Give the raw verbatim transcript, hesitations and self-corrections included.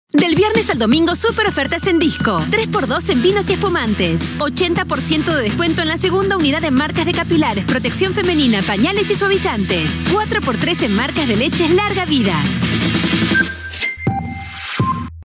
Del viernes al domingo, super ofertas en Disco. tres por dos en vinos y espumantes. ochenta por ciento de descuento en la segunda unidad de marcas de capilares, protección femenina, pañales y suavizantes. cuatro por tres en marcas de leches larga vida.